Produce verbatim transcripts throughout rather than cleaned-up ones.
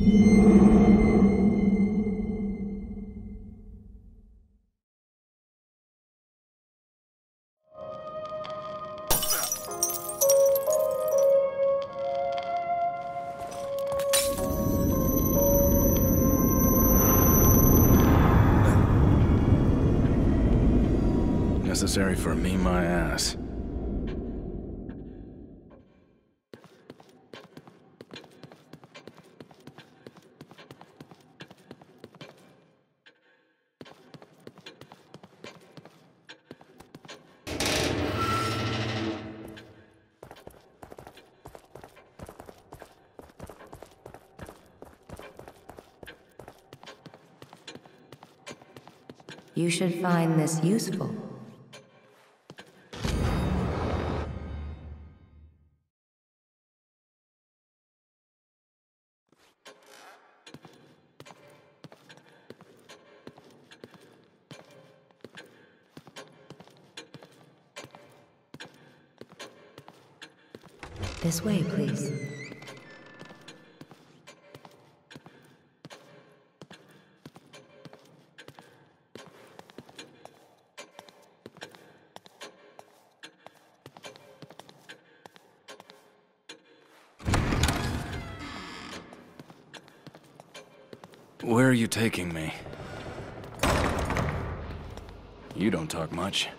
Necessary for me, my ass. You should find this useful. This way, please. Where are you taking me? You don't talk much.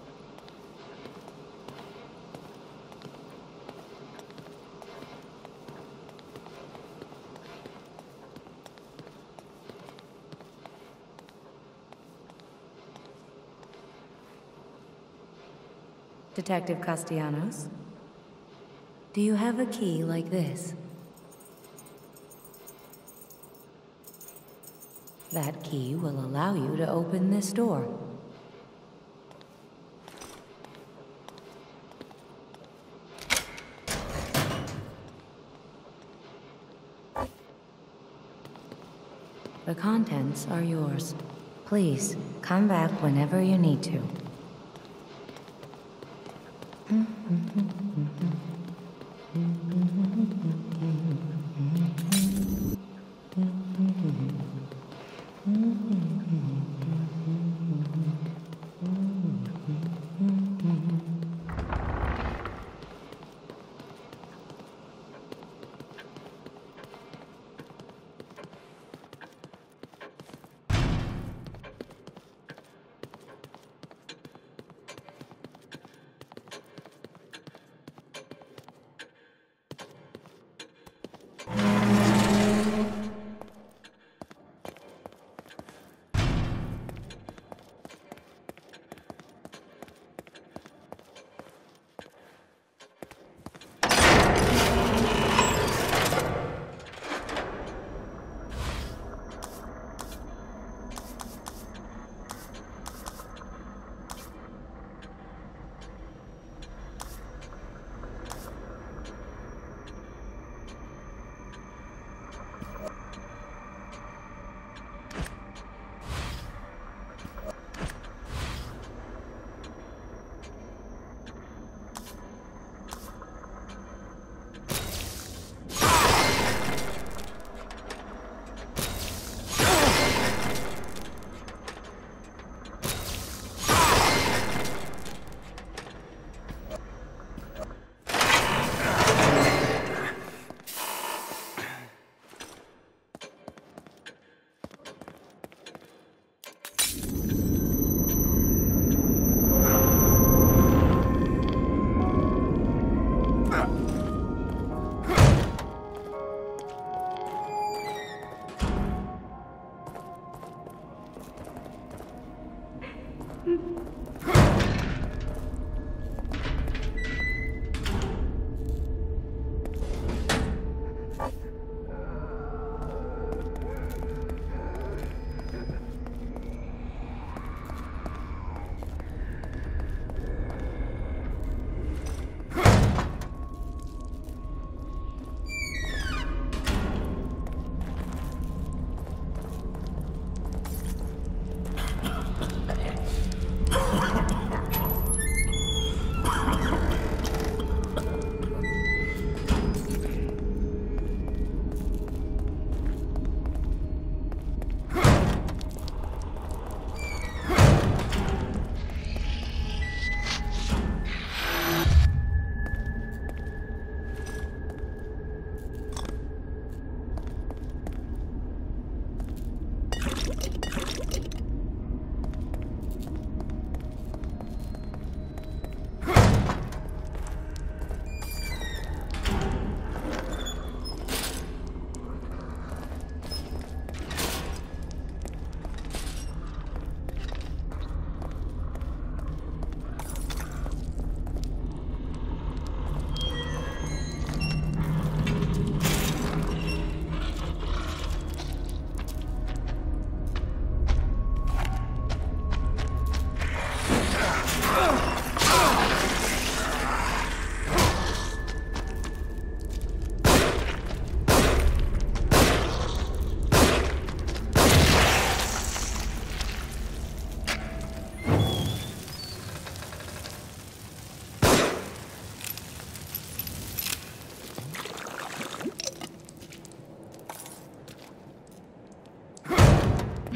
Detective Castellanos? Do you have a key like this? That key will allow you to open this door. The contents are yours. Please, come back whenever you need to.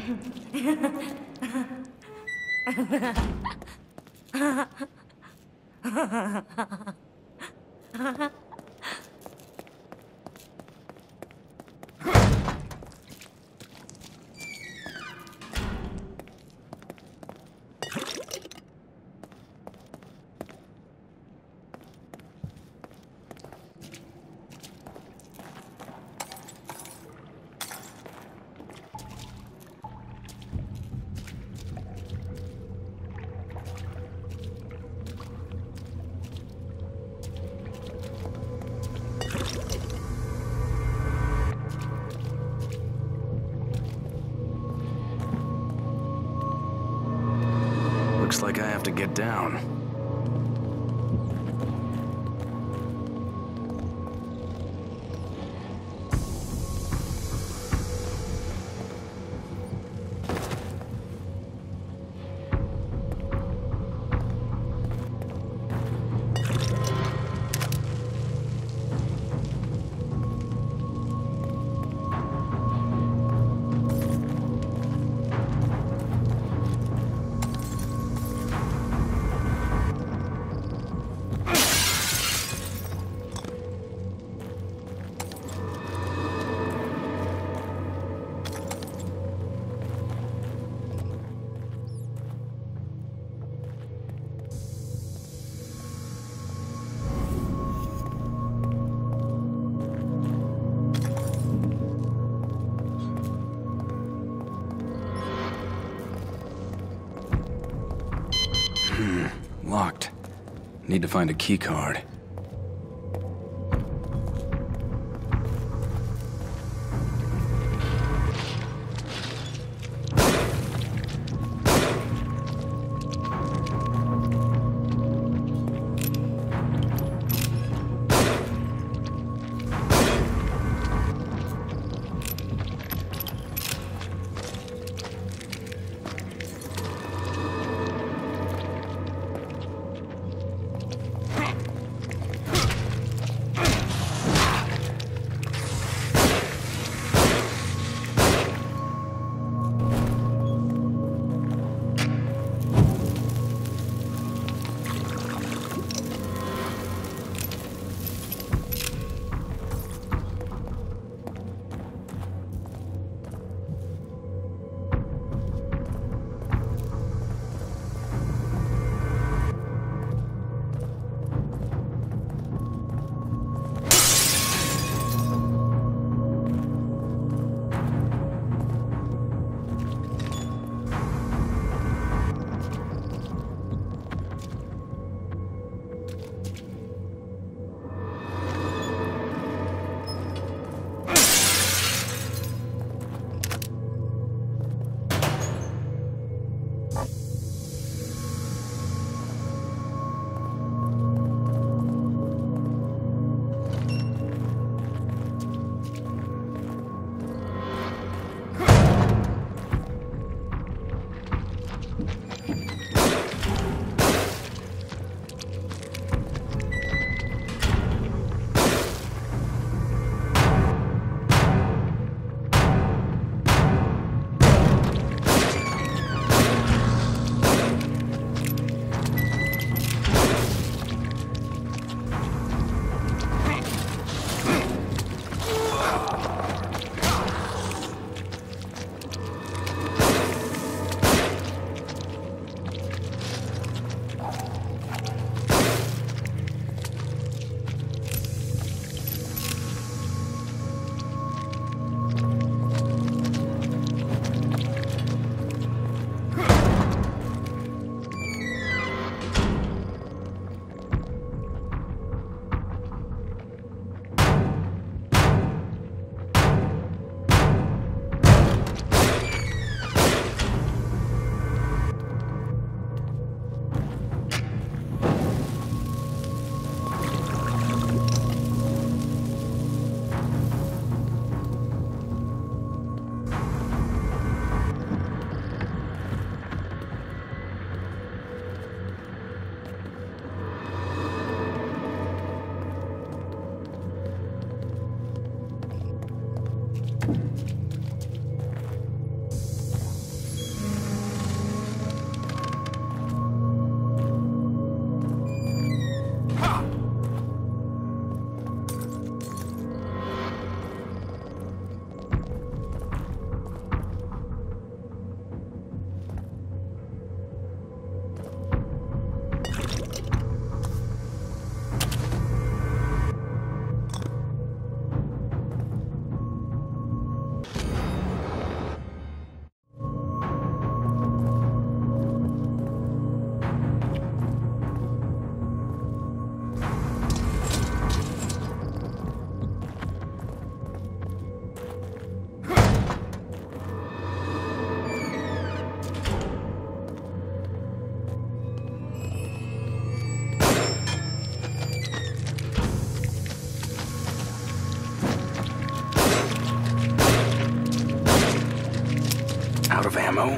Looks like I have to get down. Locked. Need to find a key card. ammo?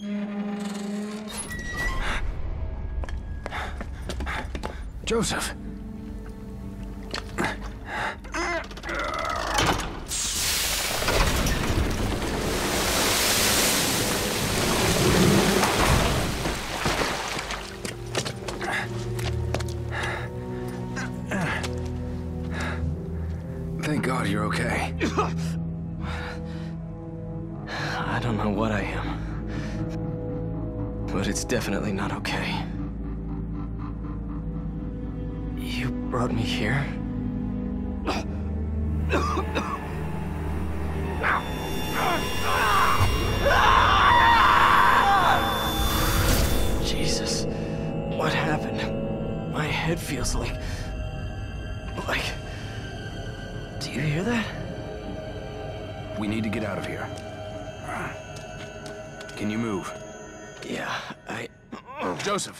Joseph! Thank God you're okay. I don't know what I am, but it's definitely not okay. You brought me here? Jesus, what happened? My head feels like... like... Do you hear that? We need to get out of here. Can you move? Yeah, I... Joseph!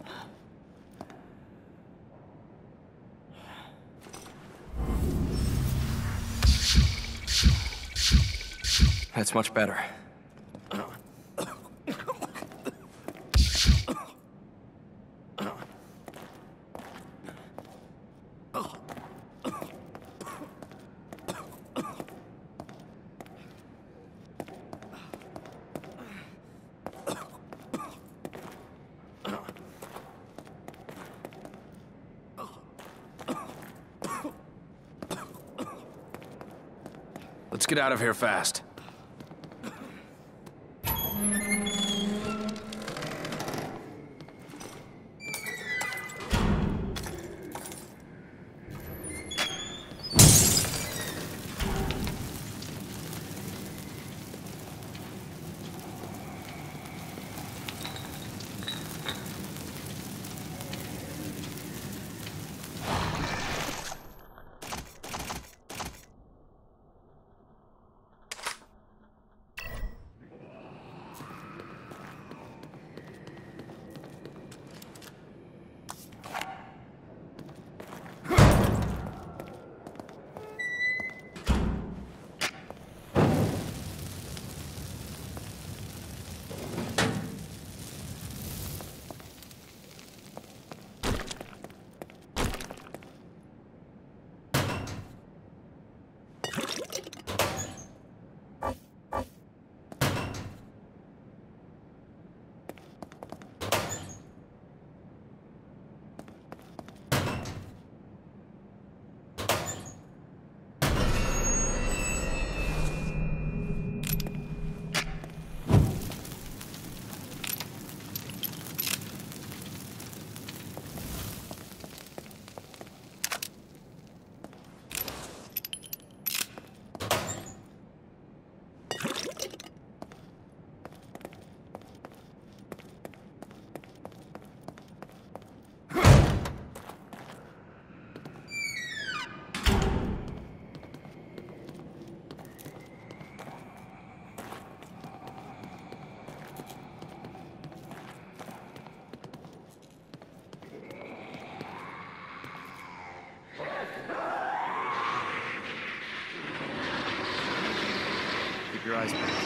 That's much better. Let's get out of here fast. Keep your eyes peeled.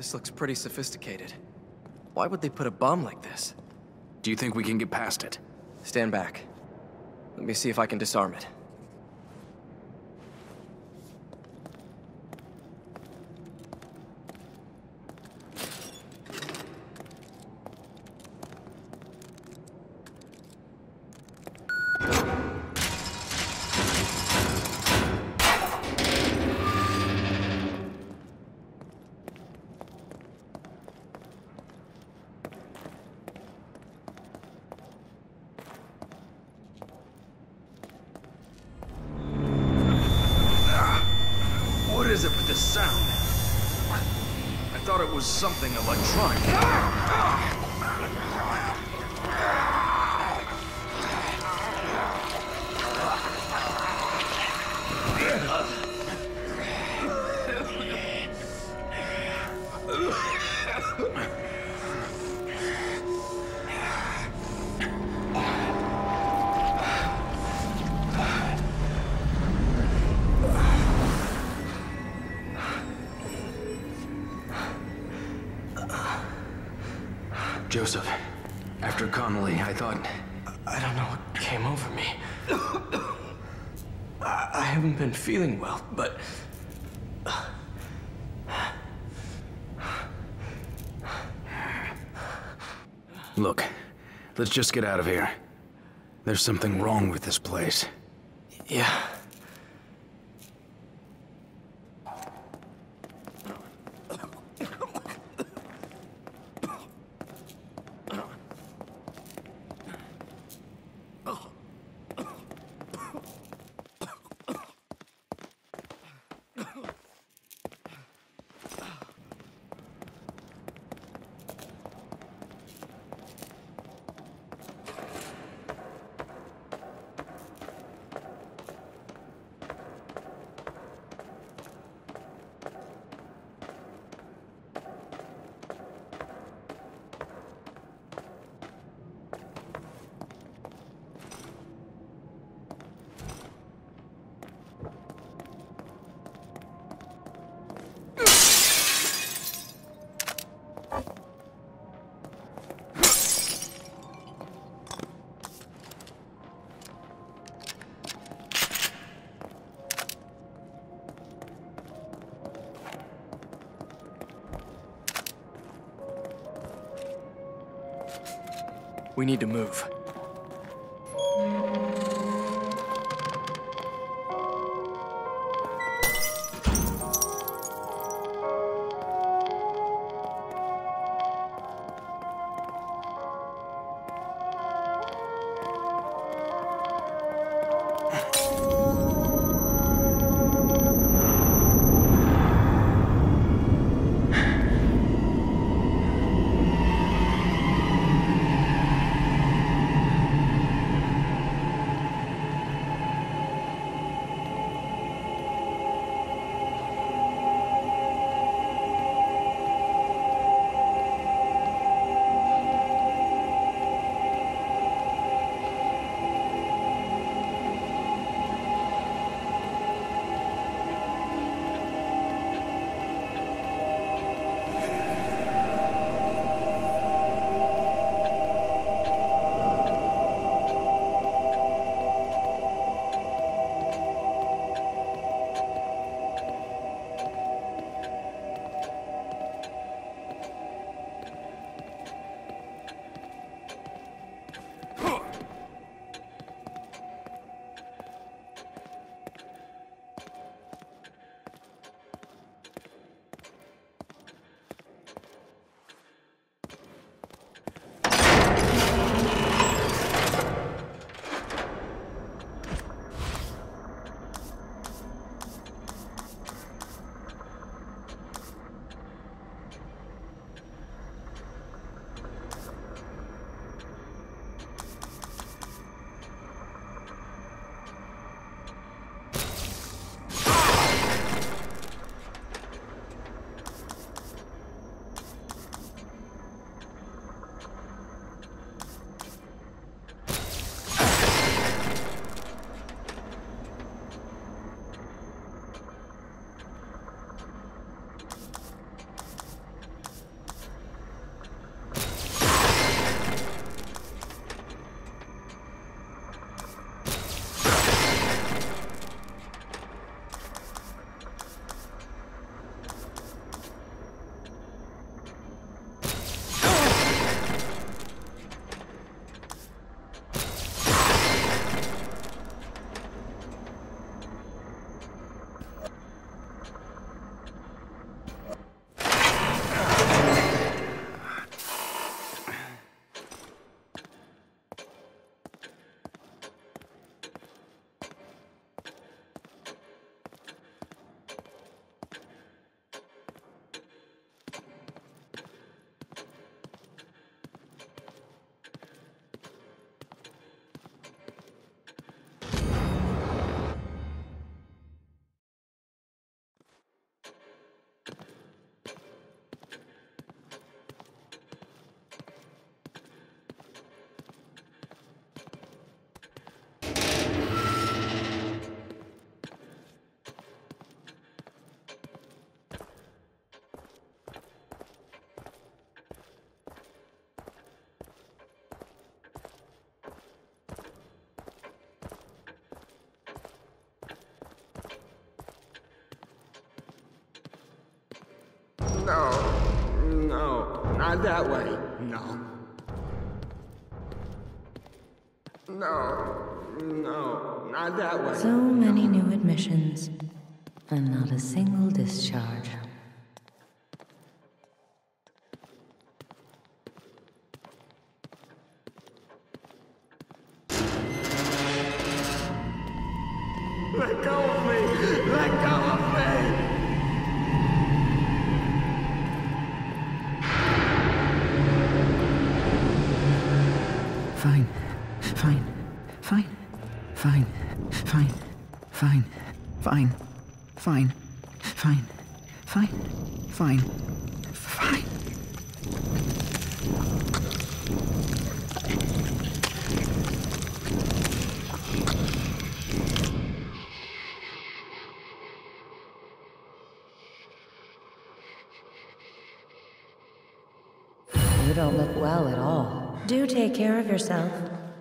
This looks pretty sophisticated. Why would they put a bomb like this? Do you think we can get past it? Stand back. Let me see if I can disarm it. What is it with this sound? I thought it was something electronic. Joseph, after Connolly, I thought... I don't know what came over me. I I haven't been feeling well, but... Look, let's just get out of here. There's something wrong with this place. Yeah. We need to move. not that way. No. No. No, not that way. So many new admissions, and not a single discharge. Let go of me! Let go of me! Fine. Fine. Fine. Fine. Fine. Fine. Fine. Fine. Fine. Fine. Fine. Fine. You don't look well at all. Do take care of yourself.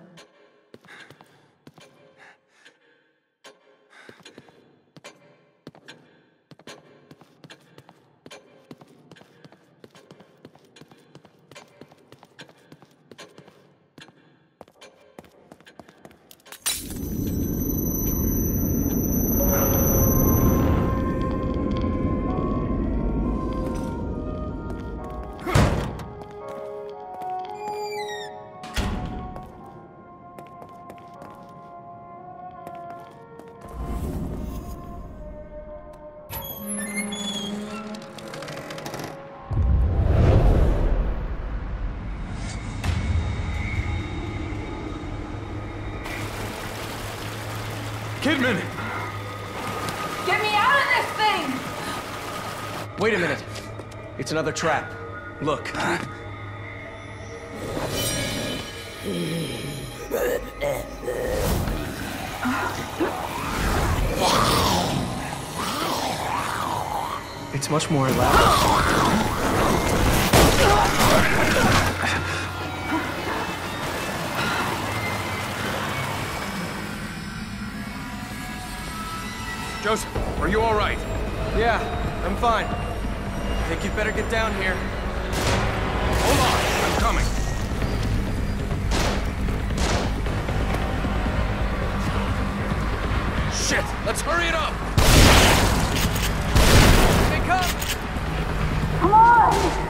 Kidman! Get me out of this thing! Wait a minute. It's another trap. Look. It's much more elaborate. Joseph, are you all right? Yeah, I'm fine. I think you'd better get down here. Hold on, I'm coming. Shit, let's hurry it up! Here they come! Come on!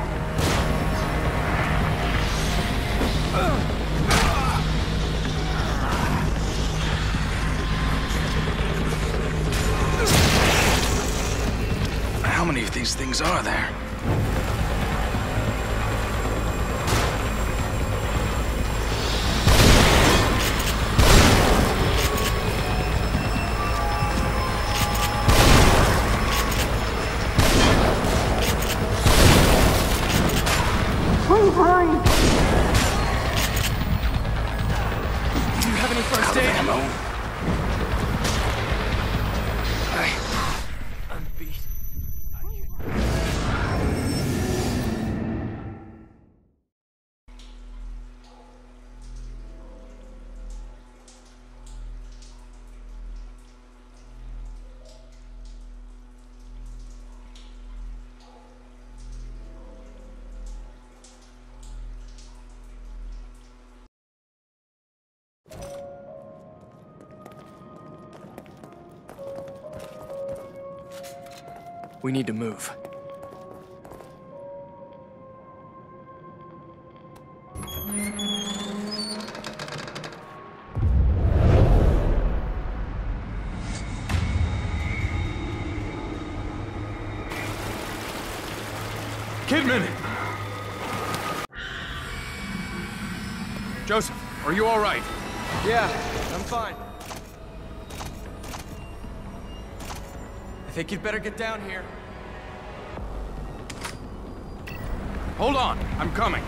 How many of these things are there? Please hurry! Do you have any first aid? Ammo? I'm beat. We need to move. Kidman! Joseph, are you all right? Yeah, I'm fine. I think you'd better get down here. Hold on, I'm coming.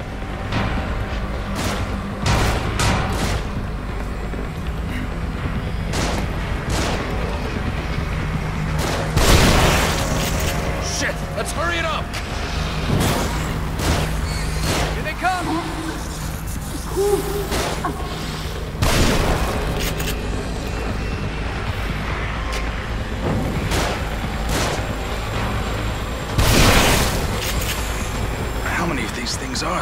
Shit, let's hurry it up! Here they come! How many of these things are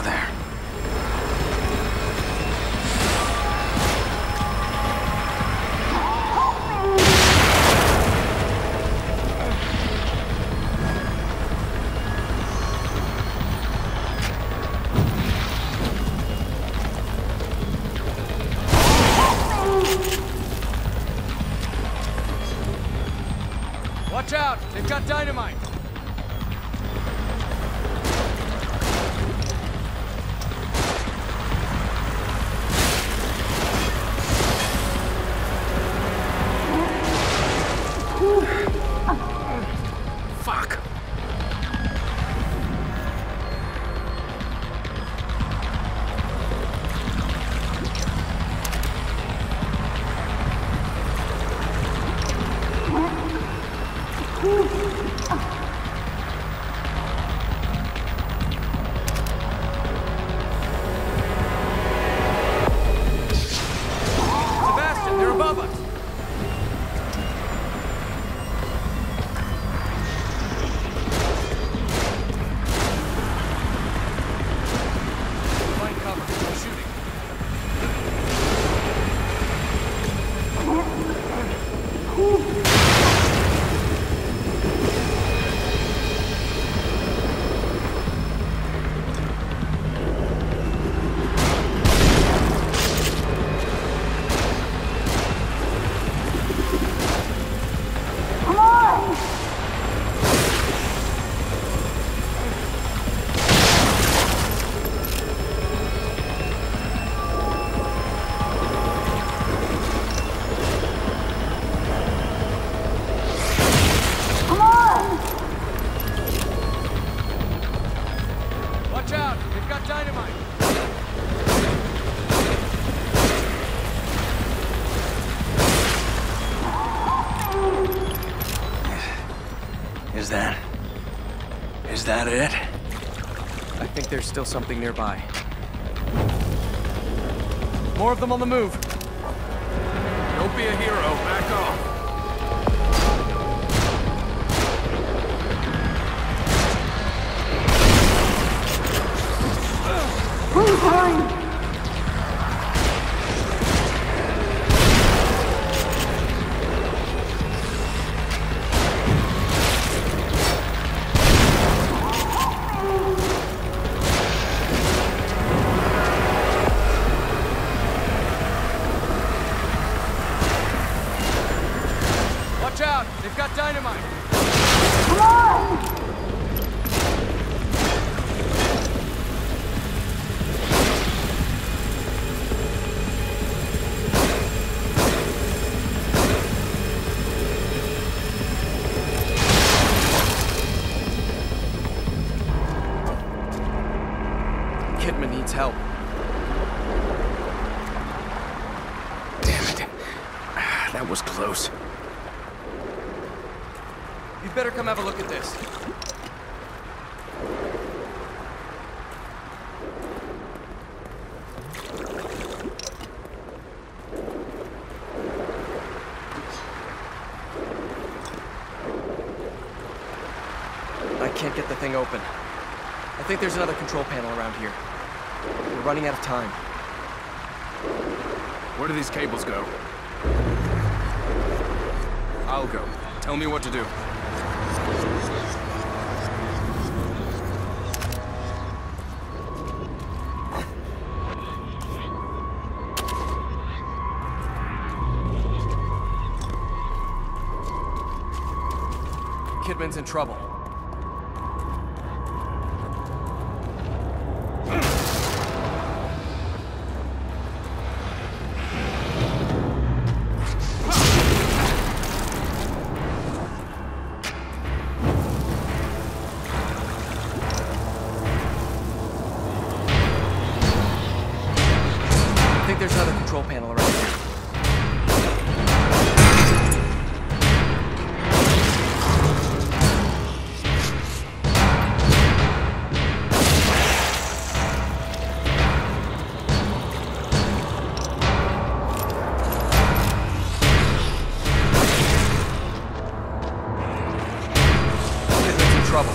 Watch out! They've got dynamite! Fuck! Sebastian, they're above us! Find cover. I'm shooting. Come on! Come on! Watch out! They've got dynamite! Is that... Is that it? I think there's still something nearby. More of them on the move! Don't be a hero, back off. Please hurry! Watch out! They've got dynamite! Come on! Kidman needs help. Damn it. That was close. You'd better come have a look at this. I can't get the thing open. I think there's another control panel around here. We're running out of time. Where do these cables go? I'll go. Tell me what to do. Kidman's in trouble. I think there's another control panel around here. Kidman's in trouble.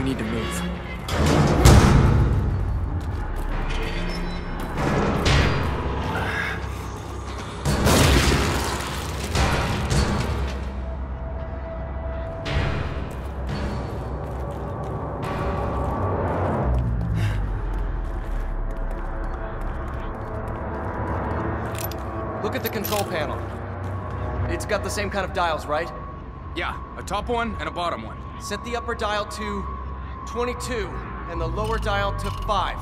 need to move. Look at the control panel. It's got the same kind of dials, right? Yeah, a top one and a bottom one. Set the upper dial to twenty-two and the lower dial to five.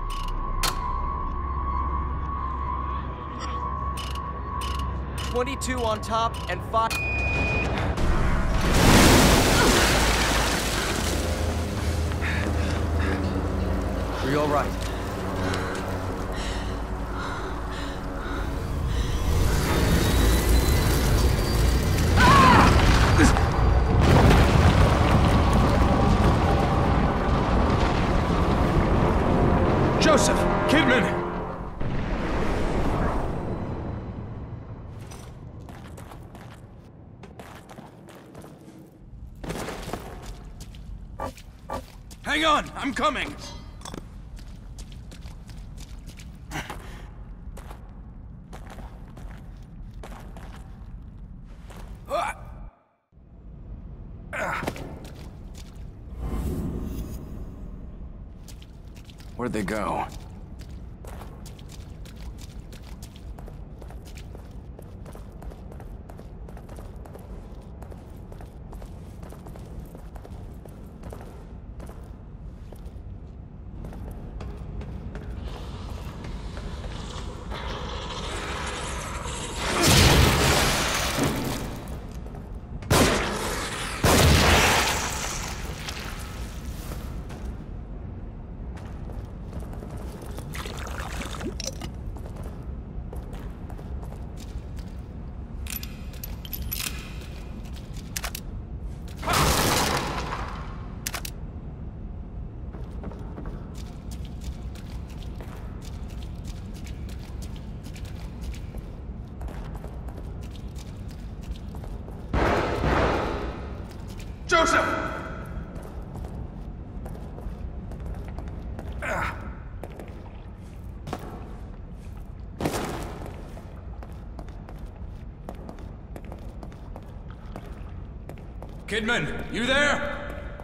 twenty-two on top and five. Are you all right? Joseph! Kidman! Hang on! I'm coming! Where'd they go? Joseph! Kidman, you there?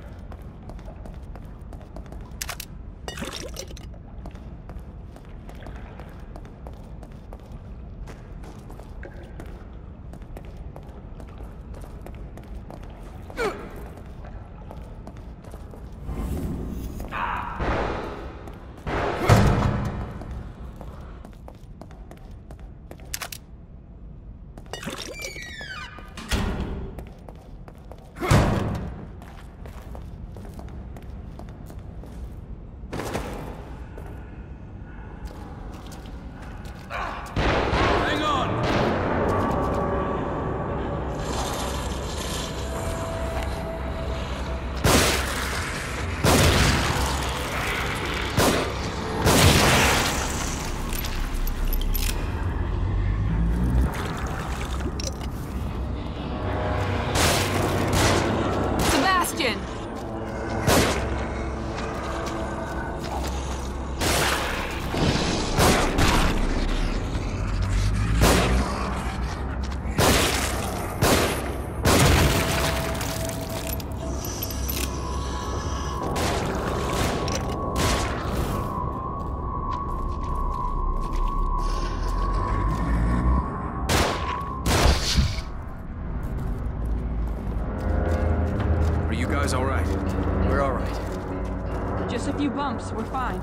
All right. We're all right. Just a few bumps, we're fine.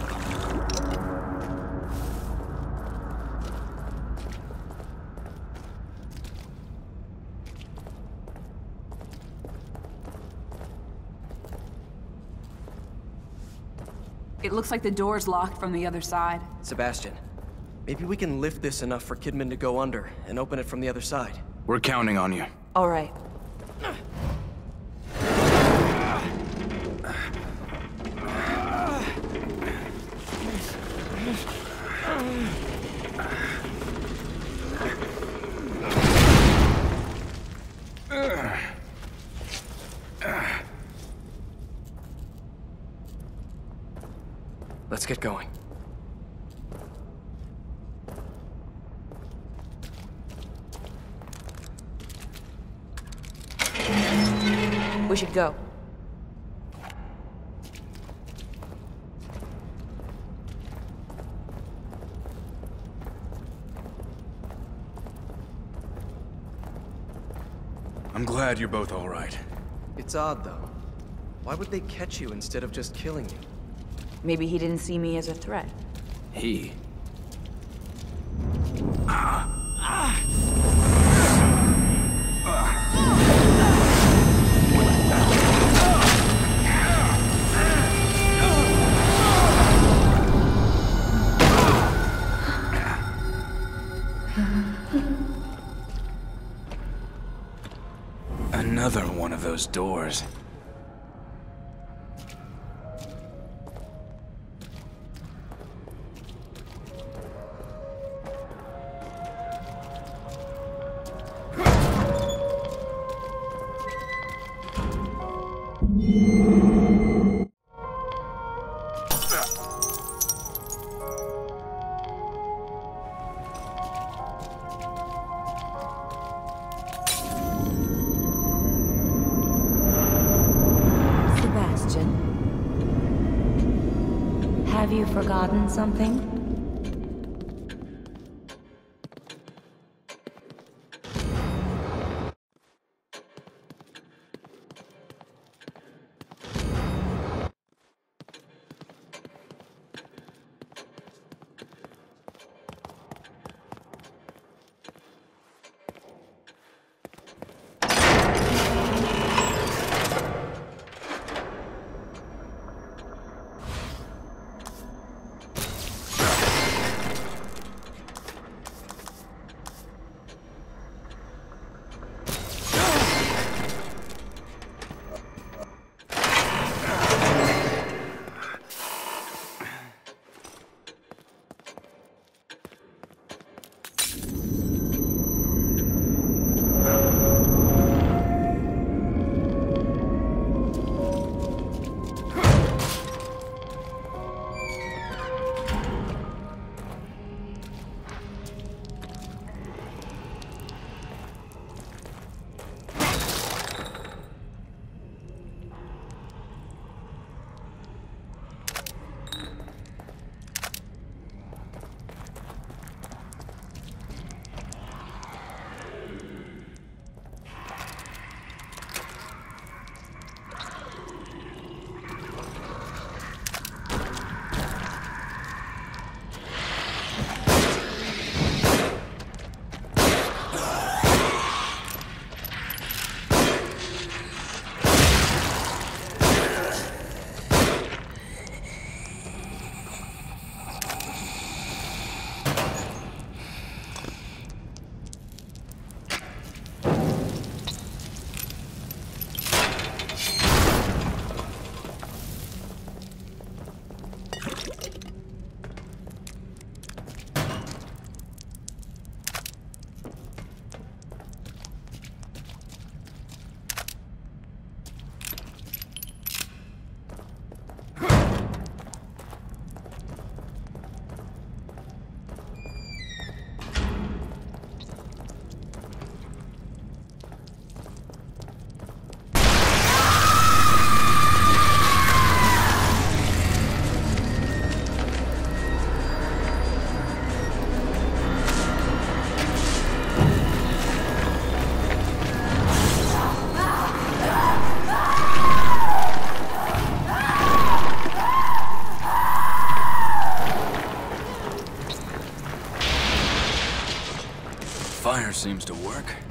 It looks like the door's locked from the other side. Sebastian, maybe we can lift this enough for Kidman to go under and open it from the other side. We're counting on you. All right. Let's get going. We should go. I'm glad you're both all right. It's odd, though. Why would they catch you instead of just killing you? Maybe he didn't see me as a threat. He? Another one of those doors. Have you forgotten something? Fire seems to work.